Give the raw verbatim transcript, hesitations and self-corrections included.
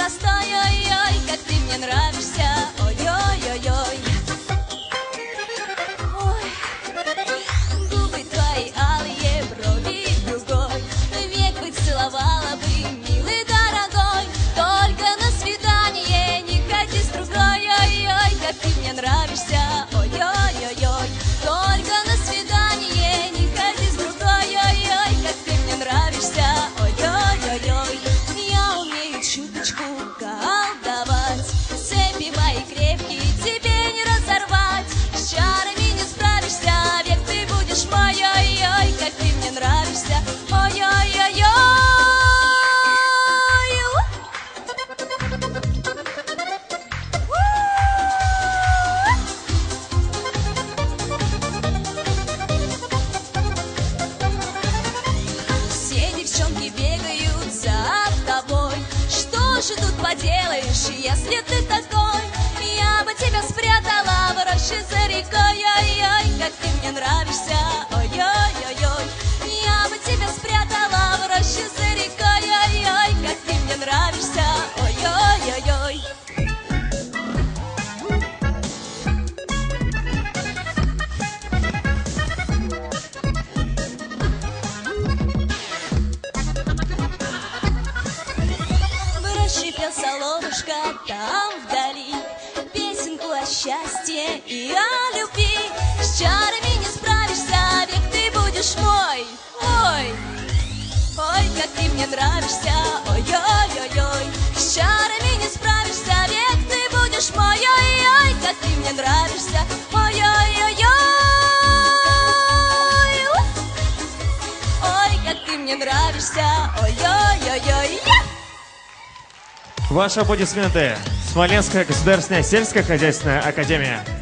простой, ой-ой, как ты мне нравишься, ой-ой-ой-ой. Ой, губы твои алые, брови дугой, век бы целовала бы, милый дорогой. Только на свидание не ходи с другой, ой-ой, как ты мне нравишься, ой-ой-ой-ой. Только на свидание не ходи с другой, ой-ой, как ты мне нравишься, ой-ой-ой-ой. Я умею чуточку колдовать, цепи мои крепкие тебе не разорвать. С чарами не справишься, век ты будешь мой, ой-ой, как ты мне нравишься, ой-ой-ой-ой. Все девчонки бегают за тобой, что же тут поделаешь, если ты такой? Я бы тебя спрятала в роще за рекой, ой-ой, как ты мне нравишься, ой-ой-ой-ой. Я бы тебя спрятала в роще за рекой, ой-ой, как ты мне нравишься, ой-ой-ой-ой. Шипел соловушка там вдали песенку о счастье и о любви. С чарами не справишься, век ты будешь мой. Ой, ой, как ты мне нравишься, ой-ой-ой-ой. С чарами не справишься, век ты будешь мой. Ой-ой, как ты мне нравишься, ой-ой-ой-ой. Ой, как ты мне нравишься, ой-ой-ой-ой. Ваши аплодисменты. Смоленская государственная сельскохозяйственная академия.